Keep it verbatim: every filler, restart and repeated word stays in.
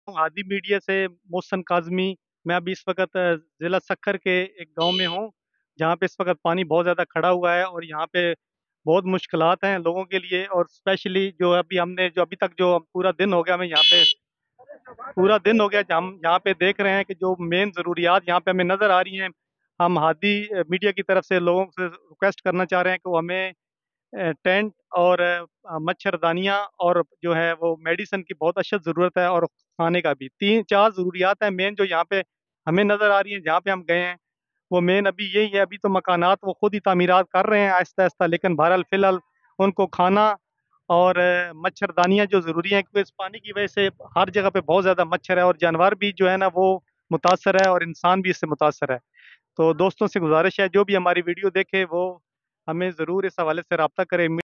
Hadi media से मोहसन काज़मी। मैं अभी इस वक़्त अ, ज़िला सक्खर के एक गाँव में हूँ, जहाँ पे इस वक़्त पानी बहुत ज़्यादा खड़ा हुआ है और यहाँ पे बहुत मुश्किलात हैं लोगों के लिए। और स्पेशली जो अभी हमने जो अभी तक जो पूरा दिन हो गया हमें यहाँ पे पूरा दिन हो गया, हम यहाँ पे देख रहे हैं कि जो मेन ज़रूरियात यहाँ पे हमें नज़र आ रही हैं। हम हादी अ, मीडिया की तरफ से लोगों से रिक्वेस्ट करना चाह रहे हैं कि वो हमें अ, टेंट और अ, मच्छरदानियाँ और जो है वो मेडिसिन की बहुत अशद ज़रूरत है, और खाने का भी। तीन चार ज़रूरियात हैं मेन जो यहाँ पे हमें नज़र आ रही हैं जहाँ पे हम गए हैं। वो मेन अभी यही है। अभी तो मकानात वो खुद ही तामीरात कर रहे हैं आहिस्ता-आहिस्ता, लेकिन बहरहाल फ़िलहाल उनको खाना और अ, मच्छरदानियाँ जो ज़रूरी हैं, क्योंकि इस पानी की वजह से हर जगह पे बहुत ज़्यादा मच्छर है और जानवर भी जो है ना वो मुतासर है और इंसान भी इससे मुतासर है। तो दोस्तों से गुज़ारिश है जो भी हमारी वीडियो देखे वो हमें ज़रूर इस हवाले से राब्ता करें।